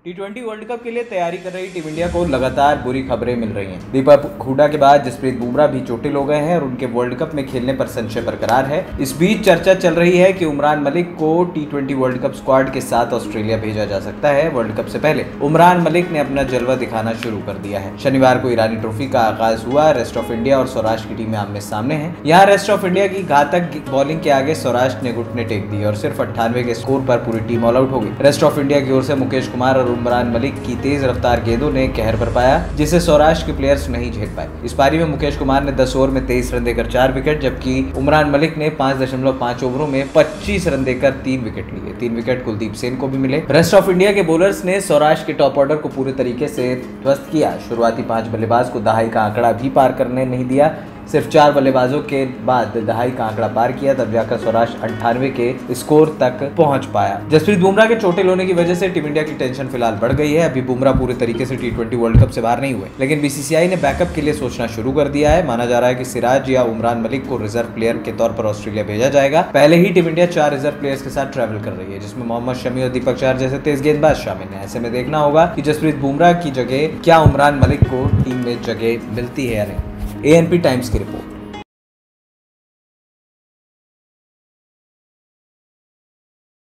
टी20 world cup के लिए तैयारी कर रही टीम इंडिया को लगातार बुरी खबरें मिल रही हैं। दीपक हुडा के बाद जसप्रीत बुमराह भी चोटिल हो गए हैं और उनके वर्ल्ड कप में खेलने पर संशय बरकरार है। इस बीच चर्चा चल रही है कि उमरान मलिक को टी20 वर्ल्ड कप स्क्वाड के साथ ऑस्ट्रेलिया भेजा जा सकता है। वर्ल्ड कप से पहले उमरान मलिक ने अपना जलवा दिखाना शुरू कर दिया है। शनिवार को ईरानी ट्रॉफी का आगाज हुआ। रेस्ट ऑफ इंडिया और सौराष्ट्र की टीमें आमने सामने हैं। यहाँ रेस्ट ऑफ इंडिया की घातक बॉलिंग के आगे सौराष्ट्र ने घुटने टेक दिए और सिर्फ 98 के स्कोर पर पूरी टीम ऑल आउट हो गई। रेस्ट ऑफ इंडिया की ओर से मुकेश कुमार और उमरान मलिक की तेज रफ्तार गेंदों ने कहर बरपाया, जिसे सौराष्ट्र के प्लेयर्स नहीं झेल पाए। इस पारी में मुकेश कुमार ने 10 ओवर में 23 रन देकर 4 विकेट, जबकि उमरान मलिक ने 5.5 ओवरों में 25 रन देकर 3 विकेट लिए। 3 विकेट कुलदीप सेन को भी मिले। रेस्ट ऑफ इंडिया के बॉलर्स ने सौराष्ट्र के टॉप ऑर्डर को पूरे तरीके से ध्वस्त किया। शुरुआती 5 बल्लेबाज को दहाई का आंकड़ा भी पार करने नहीं दिया। सिर्फ 4 बल्लेबाजों के बाद दहाई का आंकड़ा पार किया, तब जाकर सौराष्ट्र 98 के स्कोर तक पहुंच पाया। जसप्रीत बुमराह के चोटिल होने की वजह से टीम इंडिया की टेंशन फिलहाल बढ़ गई है। अभी बुमराह पूरे तरीके से टी20 वर्ल्ड कप से बाहर नहीं हुए, लेकिन बीसीसीआई ने बैकअप के लिए सोचना शुरू कर दिया है। माना जा रहा है कि सिराज या उमरान मलिक को रिजर्व प्लेयर के तौर पर ऑस्ट्रेलिया भेजा जाएगा। पहले ही टीम इंडिया 4 रिजर्व प्लेयर्स के साथ ट्रैवल कर रही है, जिसमें मोहम्मद शमी और दीपक चहर जैसे तेज गेंदबाज शामिल हैं। ऐसे में देखना होगा कि जसप्रीत बुमराह की जगह क्या उमरान मलिक को टीम में जगह मिलती है या नहीं। ANP टाइम्स की रिपोर्ट।